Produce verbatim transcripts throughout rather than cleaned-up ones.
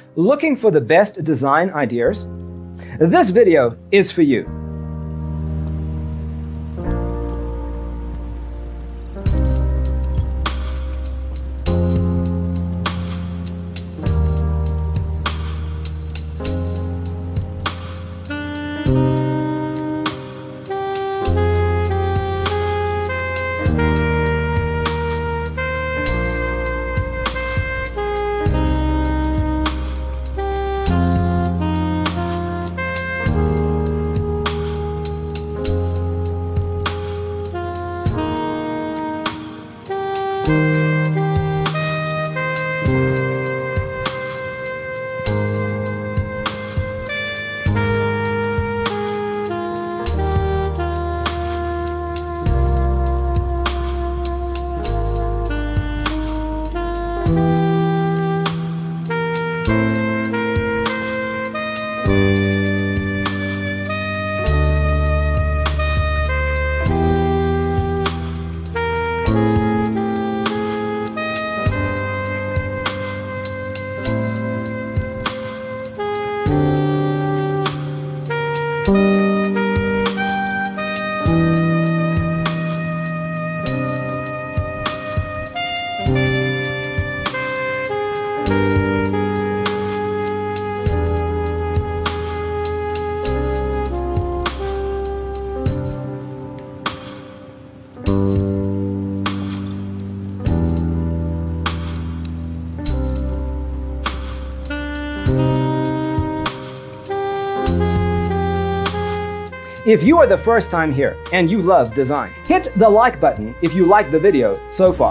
Looking for the best design ideas? This video is for you. If you are the first time here and you love design, hit the like button if you like the video so far.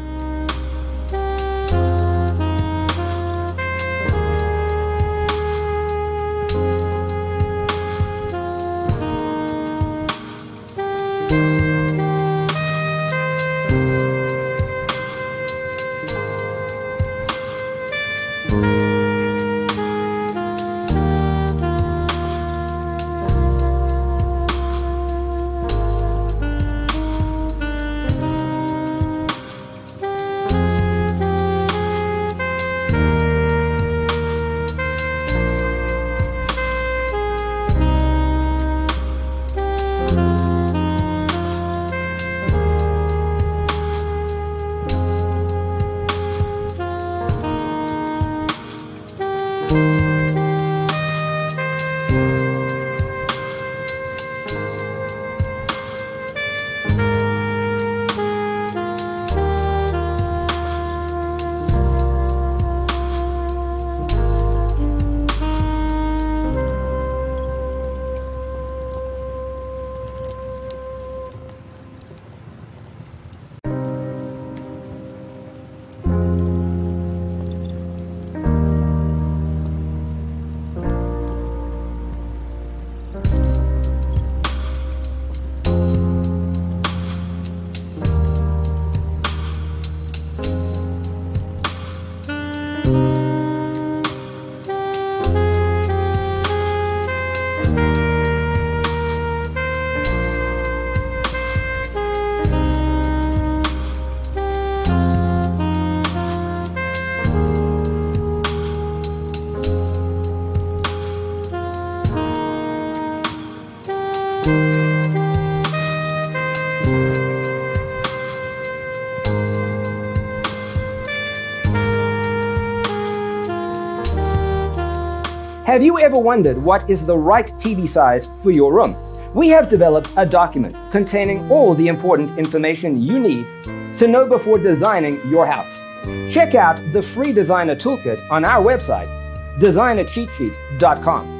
Have you ever wondered what is the right T V size for your room? We have developed a document containing all the important information you need to know before designing your house. Check out the free designer toolkit on our website, designer cheat sheet dot com.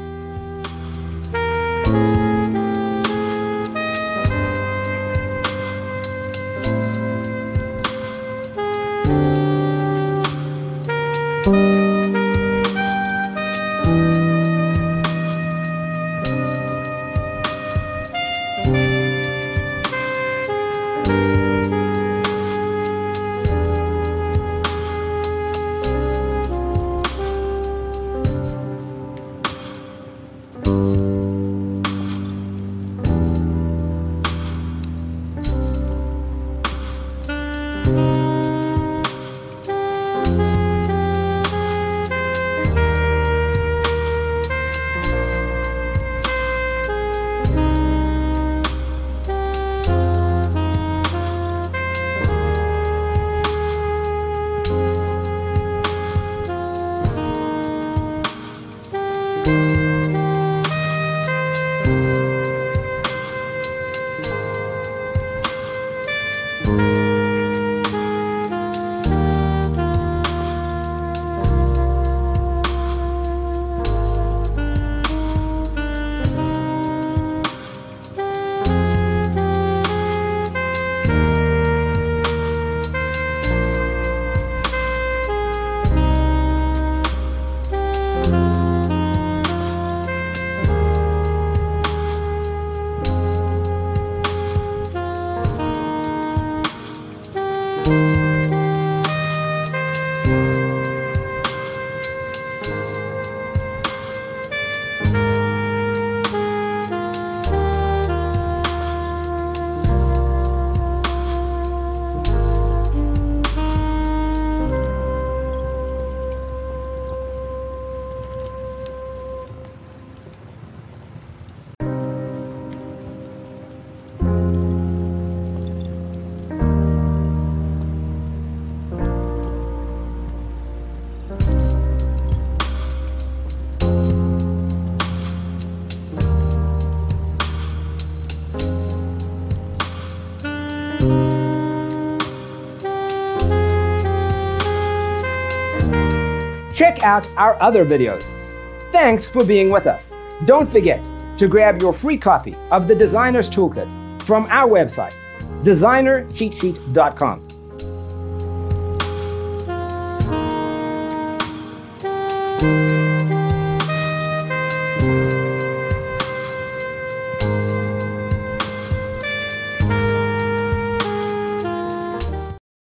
check out our other videos. Thanks for being with us. Don't forget to grab your free copy of the Designer's Toolkit from our website, designer cheat sheet dot com.